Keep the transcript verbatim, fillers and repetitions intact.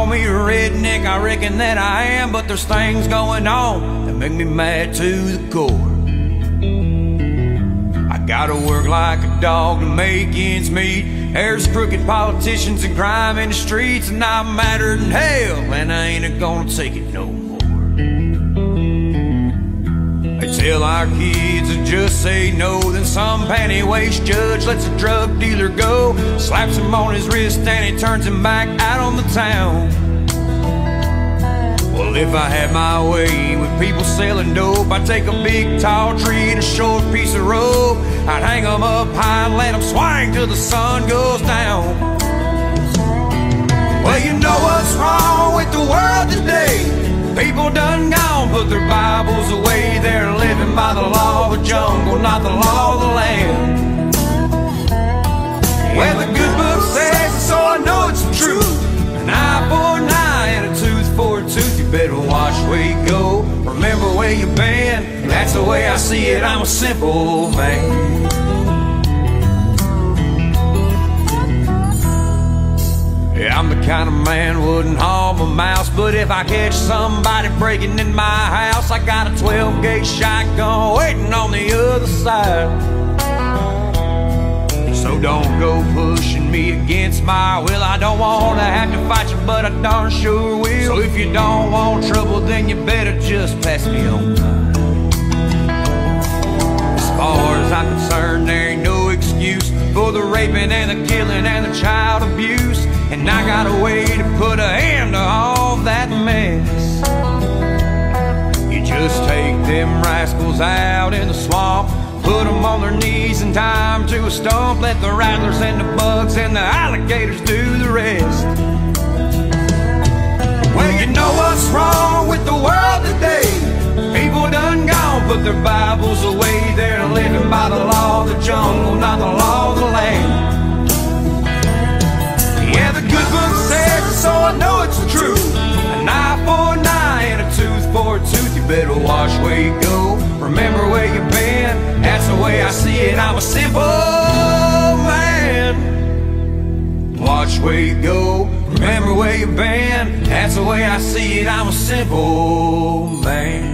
me a redneck, I reckon that I am, but there's things going on that make me mad to the core. I gotta work like a dog to make ends meet. There's crooked politicians and crime in the streets, and I'm madder than hell, and I ain't gonna take it no more. They tell our kids to just say no, then some panty-waist judge lets a drug dealer go, slaps him on his wrist and he turns him back out on the town. Well, if I had my way with people selling dope, I'd take a big tall tree and a short piece of rope. I'd hang them up high and let them swing till the sun goes down. Well, you know what's wrong with the world today? People done gone, put their Bibles away. They're living by the law of the jungle, not the law of the land. Well, the good book says it, so I know it's the truth. An eye for an eye and a tooth for a tooth. You better watch where you go, remember where you've been. That's the way I see it, I'm a simple man. Yeah, I'm the kind of man wouldn't harm a mouse, but if I catch somebody breaking in my house, I got a twelve gauge shotgun waiting on the other side. So don't go pushing me against my will. I don't want to have to fight you, but I darn sure will. So if you don't want trouble, then you better just pass me on by. As far as I'm concerned, there ain't no excuse for the raping and the killing and the child abuse. And I got a way to put a end to all that mess. You just take them rascals out in the swamp, put them on their knees and tie them to a stump. Let the rattlers and the bugs and the alligators do the rest. Well, you know what's wrong with the world today? People done gone, put their Bibles away. They're living by the law of the jungle, not the law of the land. Yeah, the good book says it, so I know it's the truth. An eye for an eye and a tooth for a tooth. You better watch where you go, remember where you've been. That's the way I see it, I'm a simple man. Watch where you go, remember where you've been. That's the way I see it, I'm a simple man.